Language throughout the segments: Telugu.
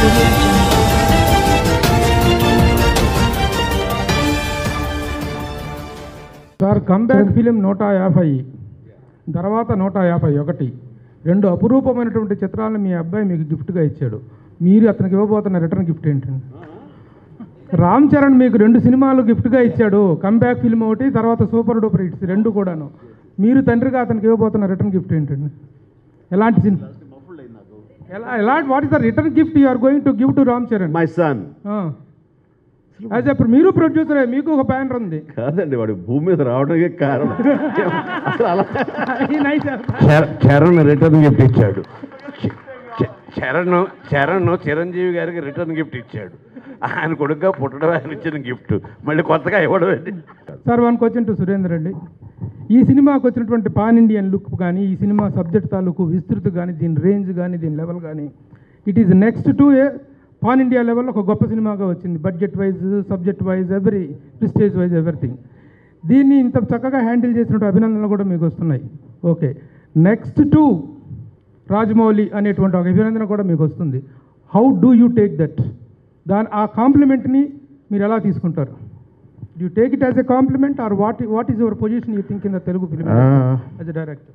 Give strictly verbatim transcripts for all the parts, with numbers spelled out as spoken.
సార్ కంబ్యాక్ ఫిలిం నూట యాభై తర్వాత నూట యాభై ఒకటి రెండు అపురూపమైనటువంటి చిత్రాలను మీ అబ్బాయి మీకు గిఫ్ట్గా ఇచ్చాడు. మీరు అతనికి ఇవ్వబోతున్న రిటర్న్ గిఫ్ట్ ఏంటండి? రామ్ చరణ్ మీకు రెండు సినిమాలు గిఫ్ట్గా ఇచ్చాడు, కంబ్యాక్ ఫిల్మ్ ఒకటి, తర్వాత సూపర్ డూపర్ హిట్స్ రెండు కూడాను. మీరు తండ్రిగా అతనికి ఇవ్వబోతున్న రిటర్న్ గిఫ్ట్ ఏంటండి? ఎలాంటి సినిమా? ఎలా ఎలాంటి what is the return gift you are going to give to Ram Charan? My son. As ఇప్పుడు మీరు ప్రొడ్యూసరే, మీకు ఒక బ్యానర్ ఉంది. కాదండి, వాడు భూమి మీద రావడానికి కారణం అసలు అలా చరణ్ రిటర్న్ గిఫ్ట్ ఇచ్చాడు. చరణ్ చరణ్ చిరంజీవి గారికి రిటర్న్ గిఫ్ట్ ఇచ్చాడు. ఆయన కొడుకుగా పుట్టడం ఆయన ఇచ్చిన గిఫ్ట్ మళ్ళీ కొత్తగా ఇవ్వడం అండి. Sir one question to Surender Reddy. ఈ సినిమాకి వచ్చినటువంటి పాన్ ఇండియన్ లుక్ కానీ, ఈ సినిమా సబ్జెక్ట్ తాలూకు విస్తృతి కానీ, దీని రేంజ్ కానీ, దీని లెవెల్ కానీ, it is next to a pan India లెవెల్లో ఒక గొప్ప సినిమాగా వచ్చింది. Budget wise, subject wise, every prestige wise, everything. దీన్ని ఇంత చక్కగా హ్యాండిల్ చేసినట్టు అభినందనలు కూడా మీకు వస్తున్నాయి. ఓకే, నెక్స్ట్ టు రాజమౌళి అనేటువంటి ఒక అభినందన కూడా మీకు వస్తుంది. How do you take that? దాని ఆ కాంప్లిమెంట్ని మీరు ఎలా తీసుకుంటారు? You take it as a compliment or what what is your position you think in the Telugu film as a director?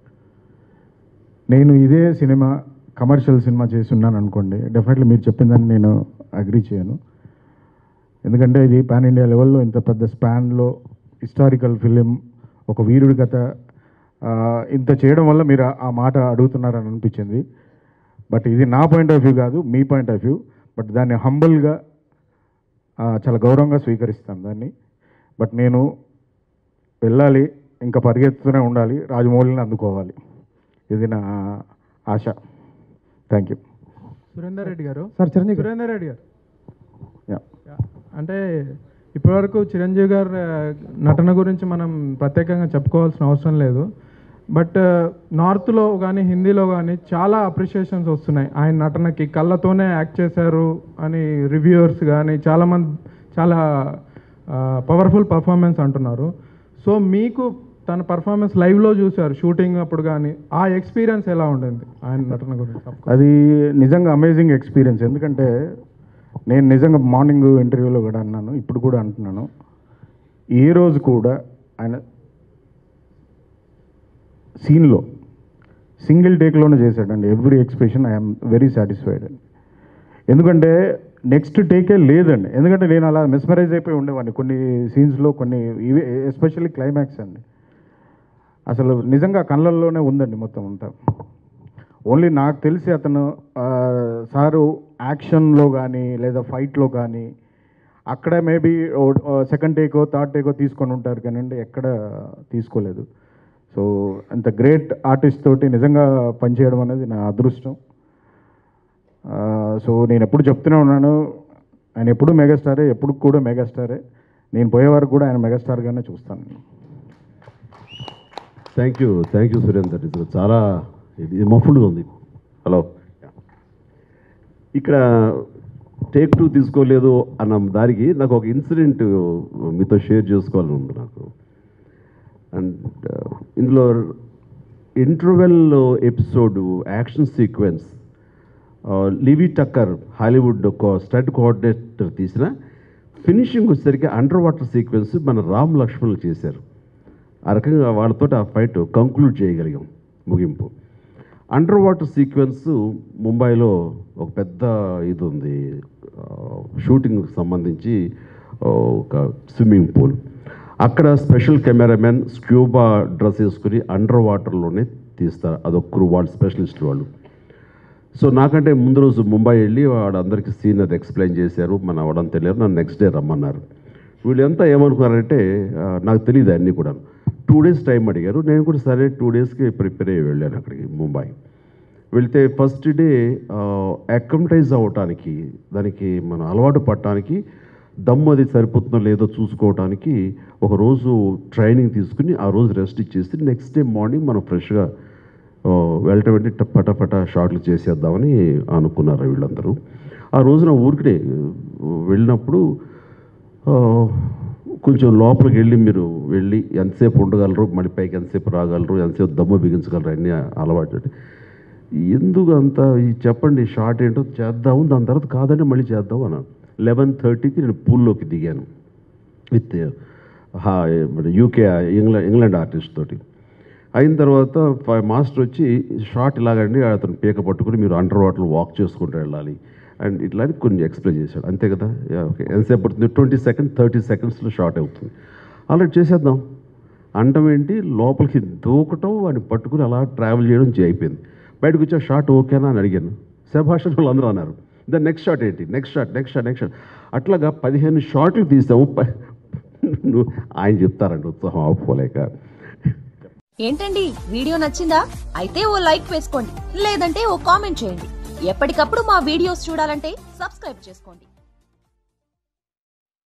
నేను ఇదే సినిమా కమర్షియల్ సినిమా చేస్తున్నాను అనుకోండి, డెఫినెట్లీ మీరు చెప్పిందని నేను అగ్రీ చేయను. ఎందుకంటే ఇది పాన్ ఇండియా లెవెల్లో ఇంత పెద్ద స్పాన్లో హిస్టారికల్ ఫిలిం, ఒక వీరుడి కథ, ఇంత చేయడం వల్ల మీరు ఆ మాట అడుగుతున్నారని అనిపించింది. బట్ ఇది నా పాయింట్ ఆఫ్ వ్యూ కాదు, మీ పాయింట్ ఆఫ్ వ్యూ. బట్ దాన్ని హంబల్గా చాలా గౌరవంగా స్వీకరిస్తాను దాన్ని. బట్ నేను వెళ్ళాలి, ఇంకా పరిగెత్తుతూనే ఉండాలి, రాజమౌళిని అందుకోవాలి, ఇది నా ఆశ. Thank you. Surender Reddy garu. Sir Chiranjeevi Surender Reddy గారు, అంటే ఇప్పటివరకు చిరంజీవి గారు నటన గురించి మనం ప్రత్యేకంగా చెప్పుకోవాల్సిన అవసరం లేదు. బట్ నార్త్లో కానీ హిందీలో కానీ చాలా అప్రిషియేషన్స్ వస్తున్నాయి ఆయన నటనకి. కళ్ళతోనే యాక్ట్ చేశారు అని రివ్యూవర్స్ కానీ చాలామంది చాలా పవర్ఫుల్ పర్ఫార్మెన్స్ అంటున్నారు. సో మీకు తన పర్ఫార్మెన్స్ లైవ్లో చూశారు షూటింగ్ అప్పుడు కానీ, ఆ ఎక్స్పీరియన్స్ ఎలా ఉండింది ఆయన నటన గురించి? అది నిజంగా అమేజింగ్ ఎక్స్పీరియన్స్. ఎందుకంటే నేను నిజంగా మార్నింగ్ ఇంటర్వ్యూలో కూడా అన్నాను, ఇప్పుడు కూడా అంటున్నాను, ఏ రోజు కూడా ఆయన సీన్లో సింగిల్ టేక్లోనే చేశాడండి every expression. I'm very satisfied అండి. ఎందుకంటే నెక్స్ట్ టేకే లేదండి. ఎందుకంటే నేను అలా మెస్మరైజ్ అయిపోయి ఉండేవాడిని కొన్ని సీన్స్లో, కొన్ని ఇవి ఎస్పెషల్లీ క్లైమాక్స్ అండి. అసలు నిజంగా కళ్ళల్లోనే ఉందండి మొత్తం అంతా. ఓన్లీ నాకు తెలిసి అతను సారు యాక్షన్లో కానీ లేదా ఫైట్లో కానీ అక్కడ మేబీ సెకండ్ టేకో థర్డ్ టేకో తీసుకొని ఉంటారు కానివ్వండి, ఎక్కడ తీసుకోలేదు. సో అంత గ్రేట్ ఆర్టిస్ట్ తోటి నిజంగా పనిచేయడం అనేది నా అదృష్టం. సో నేను ఎప్పుడు చెప్తూనే ఉన్నాను, ఆయన ఎప్పుడు మెగాస్టారే, ఎప్పుడు కూడా మెగాస్టారే. నేను పోయే వరకు కూడా ఆయన మెగాస్టార్గానే చూస్తాను. Thank you thank you Surender. ఇది చాలా ఇది మఫుల్గా ఉంది. హలో, ఇక్కడ టేక్ టూ తీసుకోలేదు అన్న దానికి నాకు ఒక ఇన్సిడెంట్ మీతో షేర్ చేసుకోవాలని ఉంది నాకు. అండ్ ఇందులో interval episode action sequence Lee Whittaker Hollywood ఒక స్టడ్ కోఆర్డినేటర్ తీసిన ఫినిషింగ్ వచ్చేసరికి అండర్ వాటర్ సీక్వెన్స్ మన రామ్ లక్ష్మణులు చేశారు. ఆ రకంగా వాళ్ళతో ఆ ఫైట్ కంక్లూడ్ చేయగలిగాం, ముగింపు. అండర్ వాటర్ సీక్వెన్స్ ముంబైలో ఒక పెద్ద ఇది ఉంది, షూటింగ్కి సంబంధించి ఒక స్విమ్మింగ్ పూల్. అక్కడ స్పెషల్ కెమెరామెన్ స్క్యూబా డ్రెస్ వేసుకుని అండర్ వాటర్లోనే తీస్తారు, అదొక క్రూ, వాళ్ళు స్పెషలిస్ట్ వాళ్ళు. సో నాకంటే ముందు రోజు ముంబై వెళ్ళి వాడందరికీ సీన్ అది ఎక్స్ప్లెయిన్ చేశారు, మన వాడంతా తెలియదు, నన్ను నెక్స్ట్ డే రమ్మన్నారు. వీళ్ళు ఎంత ఏమనుకున్నారంటే నాకు తెలియదు అన్నీ కూడా. టూ డేస్ టైం అడిగారు, నేను కూడా సరే టూ డేస్కి ప్రిపేర్ అయ్యి వెళ్ళాను అక్కడికి ముంబై. వెళ్తే ఫస్ట్ డే అకమటైజ్ అవ్వటానికి, దానికి మనం అలవాటు పడటానికి, దమ్ము అది సరిపోతుందో లేదో చూసుకోవటానికి ఒకరోజు ట్రైనింగ్ తీసుకుని ఆ రోజు రెస్ట్ ఇచ్చేసి నెక్స్ట్ డే మార్నింగ్ మనం ఫ్రెష్గా వెళ్ళటం ఏంటి పటపట షాట్లు చేసేద్దామని అనుకున్నారు వీళ్ళందరూ. ఆ రోజున ఊరికే వెళ్ళినప్పుడు కొంచెం లోపలికి వెళ్ళి మీరు వెళ్ళి ఎంతసేపు ఉండగలరు, మళ్ళీ పైకి ఎంతసేపు రాగలరు, ఎంతసేపు దమ్ము బిగించగలరు అన్నీ అలవాటు. ఎందుకు అంత ఈ చెప్పండి షార్ట్ ఏంటో చేద్దాము, దాని తర్వాత కాదంటే మళ్ళీ చేద్దాం అన్నాను. లెవెన్ థర్టీకి నేను పూల్లోకి దిగాను with UK England England artist తోటి. అయిన తర్వాత మాస్టర్ వచ్చి షార్ట్ ఇలాగండి, అతను పీక పట్టుకుని మీరు అండర్ వాటర్ వాక్ చేసుకుంటూ వెళ్ళాలి అండ్ ఇట్లా అని కొన్ని ఎక్స్ప్లెయిన్ చేశాడు. అంతే కదా, ఓకే ఎంతసేపు పడుతుంది, ట్వంటీ సెకండ్ థర్టీ సెకండ్స్లో షార్ట్ అవుతుంది, ఆల్రెడీ చేసేద్దాం అంటం ఏంటి, లోపలికి దూకటం వాడిని పట్టుకుని అలా ట్రావెల్ చేయడం అయిపోయింది. బయటకు వచ్చే షార్ట్ ఓకేనా అని అడిగాను, శభాషణ వాళ్ళు అందరూ అన్నారు. దాని నెక్స్ట్ షాట్ ఏంటి, next shot next shot next shot అట్లాగా పదిహేను షాట్లు తీసాము. నువ్వు ఆయన చెప్తారండి ఉత్సాహం ఆపుకోలేక. ఏంటండి వీడియో నచ్చిందా? అయితే ఓ లైక్ వేసుకోండి, లేదంటే ఓ కామెంట్ చేయండి. ఎప్పటికప్పుడు మా వీడియోస్ చూడాలంటే సబ్స్క్రైబ్ చేసుకోండి.